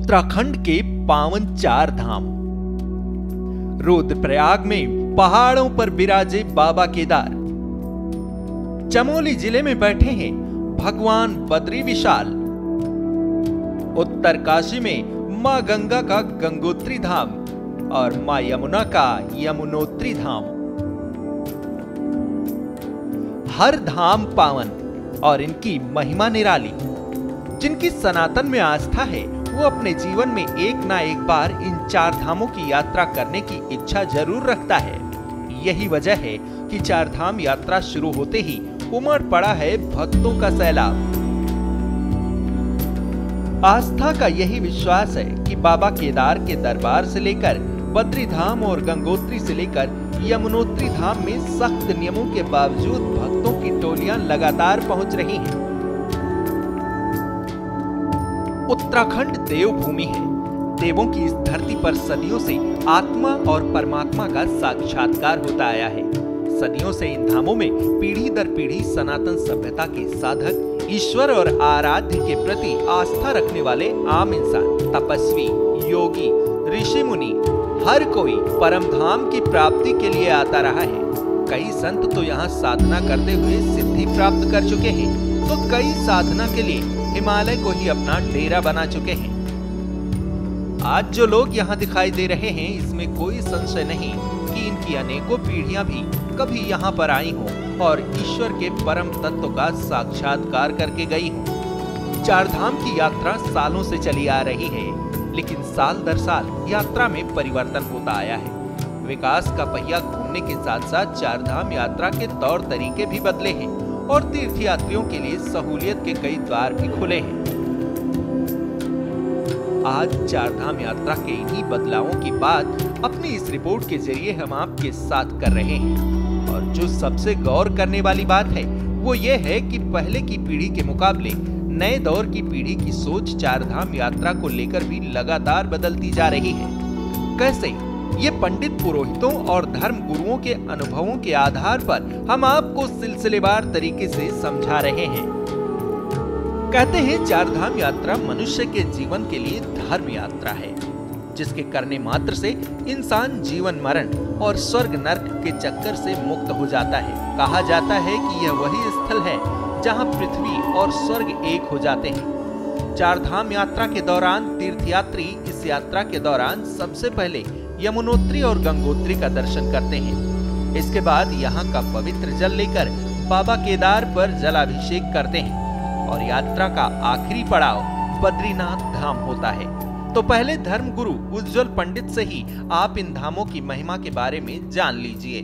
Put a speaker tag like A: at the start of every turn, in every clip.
A: उत्तराखंड के पावन चार धाम। रुद्रप्रयाग में पहाड़ों पर विराजे बाबा केदार। चमोली जिले में बैठे हैं भगवान बद्री विशाल। उत्तरकाशी में मां गंगा का गंगोत्री धाम और मां यमुना का यमुनोत्री धाम। हर धाम पावन और इनकी महिमा निराली। जिनकी सनातन में आस्था है वो अपने जीवन में एक ना एक बार इन चार धामों की यात्रा करने की इच्छा जरूर रखता है। यही वजह है कि चार धाम यात्रा शुरू होते ही उमड़ पड़ा है भक्तों का सैलाब। आस्था का यही विश्वास है कि बाबा केदार के दरबार से लेकर बद्री धाम और गंगोत्री से लेकर यमुनोत्री धाम में सख्त नियमों के बावजूद भक्तों की टोलियां लगातार पहुंच रही हैं। उत्तराखंड देवभूमि है। देवों की इस धरती पर सदियों से आत्मा और परमात्मा का साक्षात्कार होता आया है। सदियों से इन धामों में पीढ़ी दर पीढ़ी सनातन सभ्यता के साधक ईश्वर और आराध्य के प्रति आस्था रखने वाले आम इंसान, तपस्वी, योगी, ऋषि मुनि हर कोई परम धाम की प्राप्ति के लिए आता रहा है। कई संत तो यहाँ साधना करते हुए सिद्धि प्राप्त कर चुके हैं, तो कई साधना के लिए हिमालय को ही अपना डेरा बना चुके हैं। आज जो लोग यहाँ दिखाई दे रहे हैं, इसमें कोई संशय नहीं कि इनकी अनेकों पीढ़ियां भी कभी यहाँ पर आई हों और ईश्वर के परम तत्व का साक्षात्कार करके गई हों। चार धाम की यात्रा सालों से चली आ रही है, लेकिन साल दर साल यात्रा में परिवर्तन होता आया है। विकास का पहिया घूमने के साथ साथ चार धाम यात्रा के तौर तरीके भी बदले हैं और तीर्थयात्रियों के लिए सहूलियत के कई द्वार भी खुले हैं। आज चार धाम यात्रा के इन्हीं बदलावों की बात अपनी इस रिपोर्ट के जरिए हम आपके साथ कर रहे हैं। और जो सबसे गौर करने वाली बात है वो ये है कि पहले की पीढ़ी के मुकाबले नए दौर की पीढ़ी की सोच चार धाम यात्रा को लेकर भी लगातार बदलती जा रही है। कैसे? ये पंडित पुरोहितों और धर्म गुरुओं के अनुभवों के आधार पर हम आपको सिलसिलेवार तरीके से समझा रहे हैं। कहते हैं चार धाम यात्रा मनुष्य के जीवन के लिए धर्म यात्रा है, जिसके करने मात्र से इंसान जीवन मरण और स्वर्ग नर्क के चक्कर से मुक्त हो जाता है। कहा जाता है कि यह वही स्थल है जहां पृथ्वी और स्वर्ग एक हो जाते हैं। चार धाम यात्रा के दौरान तीर्थयात्री इस यात्रा के दौरान सबसे पहले यमुनोत्री और गंगोत्री का दर्शन करते हैं। इसके बाद यहाँ का पवित्र जल लेकर बाबा केदार पर जलाभिषेक करते हैं और यात्रा का आखिरी पड़ाव बद्रीनाथ धाम होता है। तो पहले धर्म गुरु उज्जवल पंडित से ही आप इन धामों की महिमा के बारे में जान लीजिए।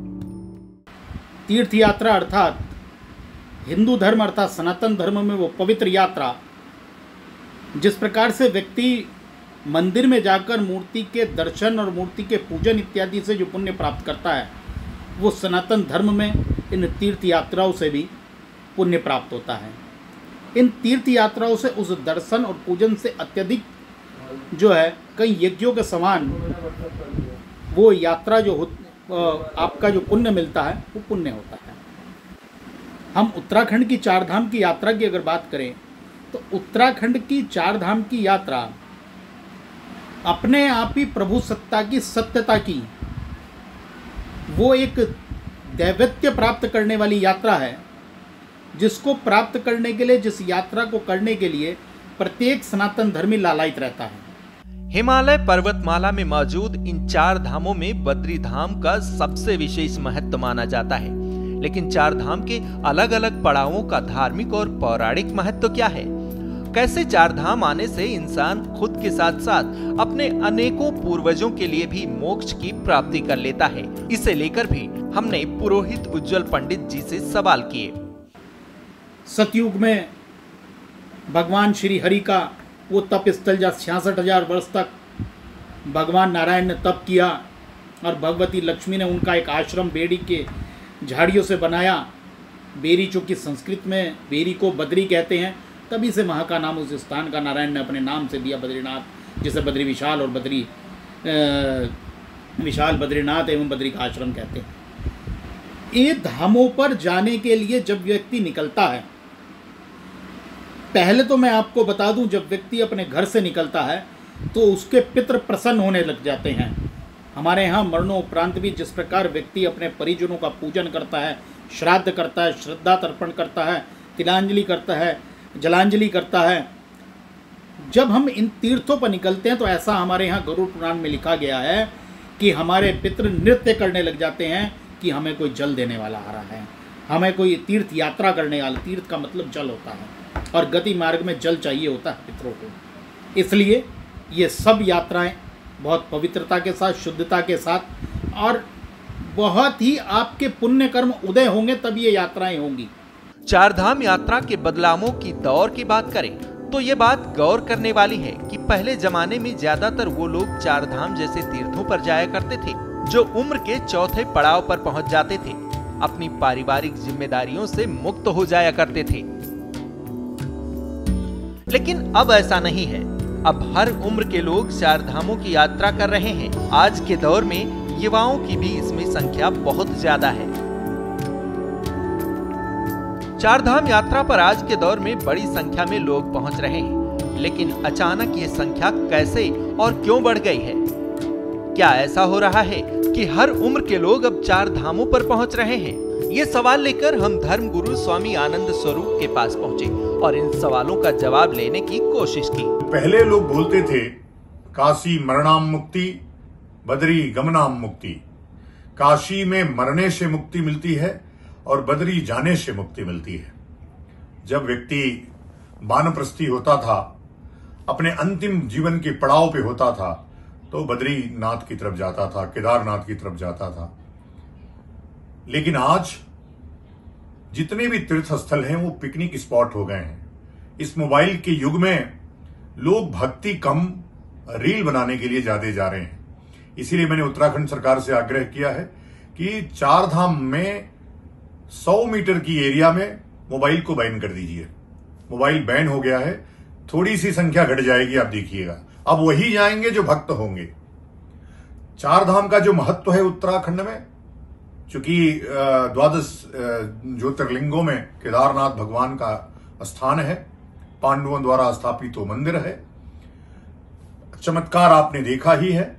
B: तीर्थ यात्रा अर्थात हिंदू धर्म अर्थात सनातन धर्म में वो पवित्र यात्रा, जिस प्रकार से व्यक्ति मंदिर में जाकर मूर्ति के दर्शन और मूर्ति के पूजन इत्यादि से जो पुण्य प्राप्त करता है, वो सनातन धर्म में इन तीर्थ यात्राओं से भी पुण्य प्राप्त होता है। इन तीर्थ यात्राओं से उस दर्शन और पूजन से अत्यधिक जो है कई यज्ञों के समान वो यात्रा जो आपका जो पुण्य मिलता है वो पुण्य होता है। हम उत्तराखंड की चार धाम की यात्रा की अगर बात करें तो उत्तराखंड की चार धाम की यात्रा अपने आप ही प्रभु सत्ता की सत्यता की वो एक दैवत्य प्राप्त करने वाली यात्रा है, जिसको प्राप्त करने के लिए, जिस यात्रा को करने के लिए प्रत्येक सनातन धर्मी लालायित रहता है।
A: हिमालय पर्वतमाला में मौजूद इन चार धामों में बद्री धाम का सबसे विशेष महत्व माना जाता है। लेकिन चार धाम के अलग अलग पड़ावों का धार्मिक और पौराणिक महत्व क्या है? कैसे चार धाम आने से इंसान खुद के साथ साथ अपने अनेकों पूर्वजों के लिए भी मोक्ष की प्राप्ति कर लेता है? इसे लेकर भी हमने पुरोहित उज्जवल पंडित जी से सवाल किए।
B: सतयुग में भगवान श्री हरि का वो तप स्थल जहाँ 66,000 वर्ष तक भगवान नारायण ने तप किया और भगवती लक्ष्मी ने उनका एक आश्रम बेरी के झाड़ियों से बनाया। बेरी चूँकि संस्कृत में बेरी को बद्री कहते हैं, तभी से वहाँ का नाम उस स्थान का नारायण ने अपने नाम से दिया बद्रीनाथ, जिसे बद्री विशाल और बद्री विशाल बद्रीनाथ एवं बद्री का आश्रम कहते हैं। ये धामों पर जाने के लिए जब व्यक्ति निकलता है पहले तो मैं आपको बता दूं, जब व्यक्ति अपने घर से निकलता है तो उसके पितृ प्रसन्न होने लग जाते हैं। हमारे यहाँ मरणोपरांत भी जिस प्रकार व्यक्ति अपने परिजनों का पूजन करता है, श्राद्ध करता है, श्रद्धा तर्पण करता है, तिलांजलि करता है, जलांजलि करता है, जब हम इन तीर्थों पर निकलते हैं तो ऐसा हमारे यहाँ गरुड़ पुराण में लिखा गया है कि हमारे पितृ नृत्य करने लग जाते हैं कि हमें कोई जल देने वाला आ रहा है, हमें कोई तीर्थ यात्रा करने वाला। तीर्थ का मतलब जल होता है और गति मार्ग में जल चाहिए होता है पितरों को। इसलिए ये सब यात्राएं बहुत पवित्रता के साथ, शुद्धता के साथ और बहुत ही आपके पुण्य कर्म उदय होंगे तब ये यात्राएं होंगी।
A: चारधाम यात्रा के बदलावों की दौर की बात करें तो ये बात गौर करने वाली है कि पहले जमाने में ज्यादातर वो लोग चारधाम जैसे तीर्थों पर जाया करते थे जो उम्र के चौथे पड़ाव पर पहुंच जाते थे, अपनी पारिवारिक जिम्मेदारियों से मुक्त हो जाया करते थे। लेकिन अब ऐसा नहीं है। अब हर उम्र के लोग चारधामों की यात्रा कर रहे हैं। आज के दौर में युवाओं की भी इसमें संख्या बहुत ज्यादा है। चारधाम यात्रा पर आज के दौर में बड़ी संख्या में लोग पहुंच रहे हैं, लेकिन अचानक ये संख्या कैसे और क्यों बढ़ गई है? क्या ऐसा हो रहा है कि हर उम्र के लोग अब चार धामों पर पहुंच रहे हैं? ये सवाल लेकर हम धर्म गुरु स्वामी आनंद स्वरूप के पास पहुंचे और इन सवालों का जवाब लेने की कोशिश की।
C: पहले लोग बोलते थे काशी मरणाम मुक्ति, बदरी गमनाम मुक्ति। काशी में मरने से मुक्ति मिलती है और बदरी जाने से मुक्ति मिलती है। जब व्यक्ति वानप्रस्थी होता था, अपने अंतिम जीवन के पड़ाव पे होता था, तो बद्रीनाथ की तरफ जाता था, केदारनाथ की तरफ जाता था। लेकिन आज जितने भी तीर्थ स्थल हैं वो पिकनिक स्पॉट हो गए हैं। इस मोबाइल के युग में लोग भक्ति कम, रील बनाने के लिए ज्यादा जा रहे हैं। इसीलिए मैंने उत्तराखंड सरकार से आग्रह किया है कि चारधाम में 100 मीटर की एरिया में मोबाइल को बैन कर दीजिए। मोबाइल बैन हो गया है, थोड़ी सी संख्या घट जाएगी, आप देखिएगा। अब वही जाएंगे जो भक्त होंगे। चारधाम का जो महत्व है उत्तराखंड में, चूंकि 12 ज्योतिर्लिंगों में केदारनाथ भगवान का स्थान है, पांडवों द्वारा स्थापित वो मंदिर है। चमत्कार आपने देखा ही है,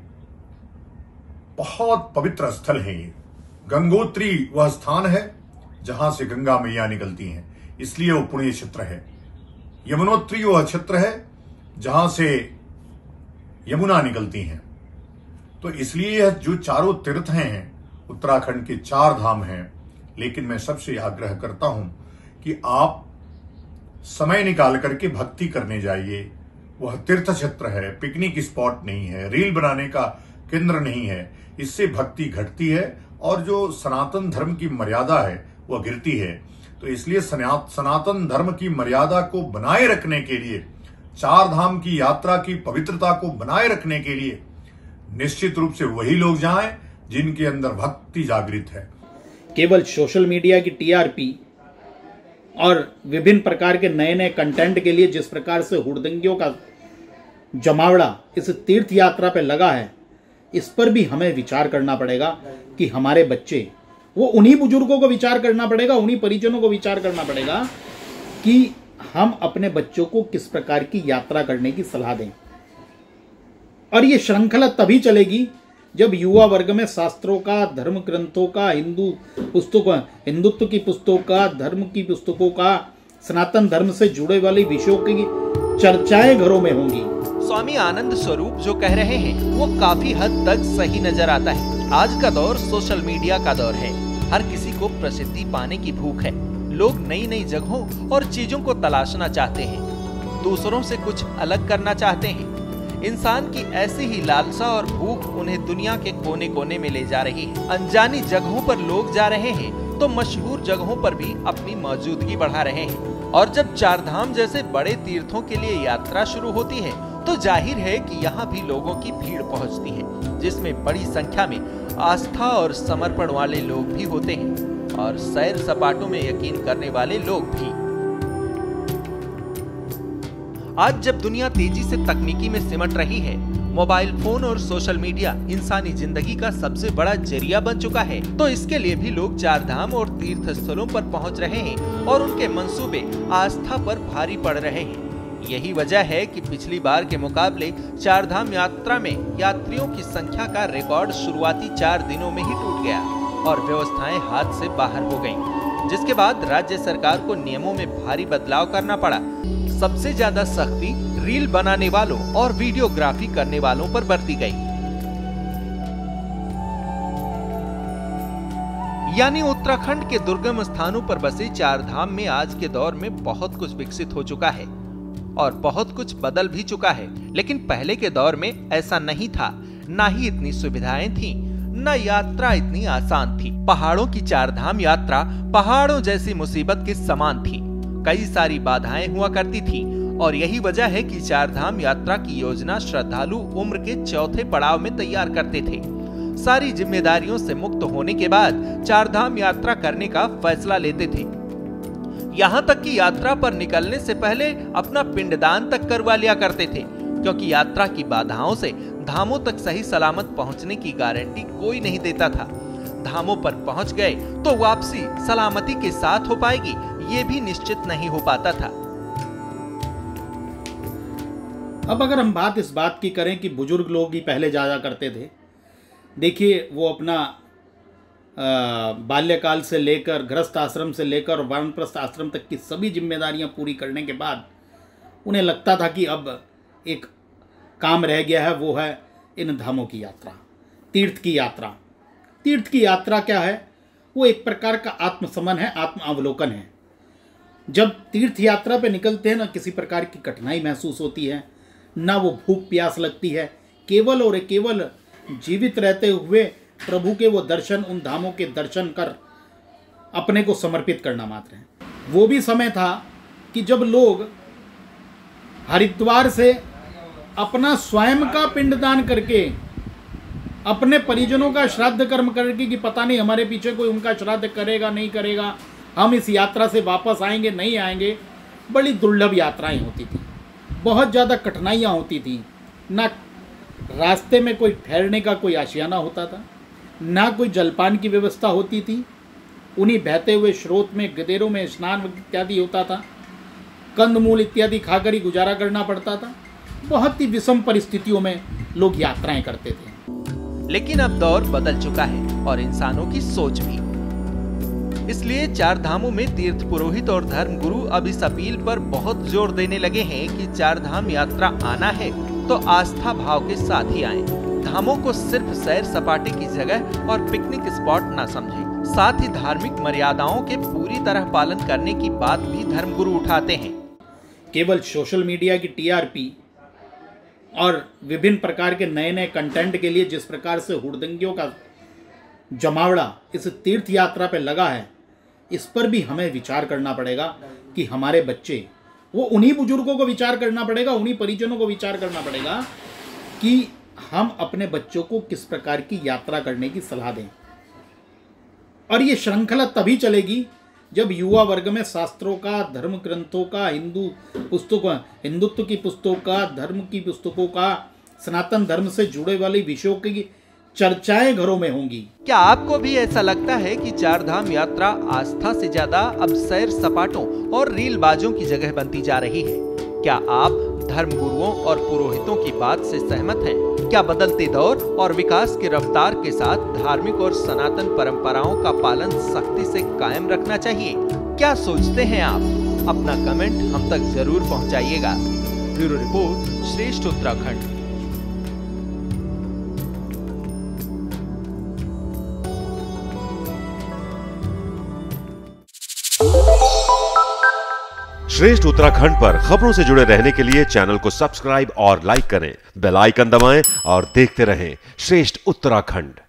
C: बहुत पवित्र स्थल है ये। गंगोत्री वह स्थान है जहां से गंगा मैया निकलती हैं, इसलिए वो पुण्य क्षेत्र है। यमुनोत्री वह क्षेत्र है जहां से यमुना निकलती हैं। तो इसलिए यह जो चारों तीर्थ हैं उत्तराखंड के 4 धाम हैं। लेकिन मैं सबसे आग्रह करता हूं कि आप समय निकाल करके भक्ति करने जाइए। वह तीर्थ क्षेत्र है, पिकनिक स्पॉट नहीं है, रील बनाने का केंद्र नहीं है। इससे भक्ति घटती है और जो सनातन धर्म की मर्यादा है वह गिरती है। तो इसलिए सनातन धर्म की मर्यादा को बनाए रखने के लिए, 4 धाम की यात्रा की पवित्रता को बनाए रखने के लिए निश्चित रूप से वही लोग जाएं जिनके अंदर भक्ति जागृत है।
B: केवल सोशल मीडिया की टीआरपी और विभिन्न प्रकार के नए नए कंटेंट के लिए जिस प्रकार से हुड़दंगियों का जमावड़ा इस तीर्थ यात्रा पे लगा है, इस पर भी हमें विचार करना पड़ेगा कि हमारे बच्चे, वो उन्हीं बुजुर्गों को विचार करना पड़ेगा, उन्हीं परिजनों को विचार करना पड़ेगा कि हम अपने बच्चों को किस प्रकार की यात्रा करने की सलाह दें। और ये श्रृंखला तभी चलेगी जब युवा वर्ग में शास्त्रों का, धर्म ग्रंथों का, हिंदुत्व की पुस्तकों का, धर्म की पुस्तकों का, सनातन धर्म से जुड़े वाली विषयों की चर्चाएं घरों में होंगी।
A: स्वामी आनंद स्वरूप जो कह रहे हैं वो काफी हद तक सही नजर आता है। आज का दौर सोशल मीडिया का दौर है। हर किसी को प्रसिद्धि पाने की भूख है। लोग नई नई जगहों और चीजों को तलाशना चाहते हैं, दूसरों से कुछ अलग करना चाहते हैं। इंसान की ऐसी ही लालसा और भूख उन्हें दुनिया के कोने कोने में ले जा रही है। अनजानी जगहों पर लोग जा रहे हैं तो मशहूर जगहों पर भी अपनी मौजूदगी बढ़ा रहे हैं। और जब 4 धाम जैसे बड़े तीर्थों के लिए यात्रा शुरू होती है तो जाहिर है कि यहाँ भी लोगों की भीड़ पहुँचती है, जिसमें बड़ी संख्या में आस्था और समर्पण वाले लोग भी होते हैं और सैर सपाटों में यकीन करने वाले लोग भी। आज जब दुनिया तेजी से तकनीकी में सिमट रही है मोबाइल फोन और सोशल मीडिया इंसानी जिंदगी का सबसे बड़ा जरिया बन चुका है, तो इसके लिए भी लोग चार धाम और तीर्थ स्थलों पर पहुंच रहे हैं और उनके मंसूबे आस्था पर भारी पड़ रहे हैं। यही वजह है कि पिछली बार के मुकाबले चार धाम यात्रा में यात्रियों की संख्या का रिकॉर्ड शुरुआती 4 दिनों में ही टूट गया और व्यवस्थाएं हाथ से बाहर हो गईं, जिसके बाद राज्य सरकार को नियमों में भारी बदलाव करना पड़ा। सबसे ज्यादा सख्ती रील बनाने वालों और वीडियोग्राफी करने वालों पर बरती गई। यानी उत्तराखंड के दुर्गम स्थानों पर बसे चार धाम में आज के दौर में बहुत कुछ विकसित हो चुका है और बहुत कुछ बदल भी चुका है। लेकिन पहले के दौर में ऐसा नहीं था, ना ही इतनी सुविधाएं थीं, न यात्रा इतनी आसान थी। पहाड़ों की चार धाम यात्रा पहाड़ों जैसी मुसीबत के समान थी। कई सारी बाधाएं हुआ करती थी और यही वजह है कि चार धाम यात्रा की योजना श्रद्धालु उम्र के चौथे पड़ाव में तैयार करते थे। सारी जिम्मेदारियों से मुक्त होने के बाद चार धाम यात्रा करने का फैसला लेते थे। यहाँ तक कि यात्रा पर निकलने से पहले अपना पिंडदान तक करवा लिया करते थे, क्योंकि यात्रा की बाधाओं से धामों तक सही सलामत पहुंचने की गारंटी कोई नहीं देता था। धामों पर पहुंच गए तो वापसी सलामती के साथ हो पाएगी, ये भी निश्चित नहीं हो पाता था।
B: अब अगर हम इस बात की करें कि बुजुर्ग लोग ही पहले जाया करते थे, देखिए वो अपना बाल्यकाल से लेकर गृहस्थ आश्रम से लेकर वानप्रस्थ आश्रम तक की सभी जिम्मेदारियां पूरी करने के बाद उन्हें लगता था कि अब एक काम रह गया है, वो है इन धामों की यात्रा, तीर्थ की यात्रा। तीर्थ की यात्रा क्या है? वो एक प्रकार का आत्मसमन है, आत्म अवलोकन है। जब तीर्थ यात्रा पे निकलते हैं ना किसी प्रकार की कठिनाई महसूस होती है, ना वो भूख प्यास लगती है, केवल और केवल जीवित रहते हुए प्रभु के वो दर्शन, उन धामों के दर्शन कर अपने को समर्पित करना मात्र है। वो भी समय था कि जब लोग हरिद्वार से अपना स्वयं का पिंडदान करके, अपने परिजनों का श्राद्ध कर्म करके कि पता नहीं हमारे पीछे कोई उनका श्राद्ध करेगा नहीं करेगा, हम इस यात्रा से वापस आएंगे नहीं आएंगे, बड़ी दुर्लभ यात्राएं होती थी, बहुत ज़्यादा कठिनाइयाँ होती थी। ना रास्ते में कोई ठहरने का कोई आशियाना होता था, ना कोई जलपान की व्यवस्था होती थी। उन्हीं बहते हुए स्रोत में गदेरों में स्नान इत्यादि होता था, कंदमूल इत्यादि खाकर ही गुजारा करना पड़ता था। बहुत ही विषम परिस्थितियों में लोग यात्राएं करते थे।
A: लेकिन अब दौर बदल चुका है और इंसानों की सोच भी। इसलिए चार धामों में तीर्थ पुरोहित और धर्म गुरु अब इस अपील पर बहुत जोर देने लगे हैं कि चार धाम यात्रा आना है तो आस्था भाव के साथ ही आएं। धामों को सिर्फ सैर सपाटे की जगह और पिकनिक स्पॉट न समझें। साथ ही धार्मिक मर्यादाओं के पूरी तरह पालन करने की बात भी धर्मगुरु उठाते हैं।
B: केवल सोशल मीडिया की टीआरपी और विभिन्न प्रकार के नए नए कंटेंट के लिए जिस प्रकार से हुड़दंगियों का जमावड़ा इस तीर्थ यात्रा पे लगा है, इस पर भी हमें विचार करना पड़ेगा कि हमारे बच्चे, वो उन्हीं बुजुर्गों को विचार करना पड़ेगा, उन्हीं परिजनों को विचार करना पड़ेगा कि हम अपने बच्चों को किस प्रकार की यात्रा करने की सलाह दें। और ये श्रृंखला तभी चलेगी जब युवा वर्ग में शास्त्रों का, धर्म ग्रंथों का, हिंदुत्व की पुस्तकों का, धर्म की पुस्तकों का, सनातन धर्म से जुड़े वाले विषयों की चर्चाएं घरों में होंगी।
A: क्या आपको भी ऐसा लगता है कि चार धाम यात्रा आस्था से ज्यादा अब सैर सपाटों और रीलबाजों की जगह बनती जा रही है? क्या आप धर्म गुरुओं और पुरोहितों की बात से सहमत हैं? क्या बदलते दौर और विकास की रफ्तार के साथ धार्मिक और सनातन परंपराओं का पालन सख्ती से कायम रखना चाहिए? क्या सोचते हैं आप? अपना कमेंट हम तक जरूर पहुंचाइएगा। ब्यूरो रिपोर्ट, श्रेष्ठ उत्तराखंड।
D: श्रेष्ठ उत्तराखंड पर खबरों से जुड़े रहने के लिए चैनल को सब्सक्राइब और लाइक करें, बेल आइकन दबाएं और देखते रहें श्रेष्ठ उत्तराखंड।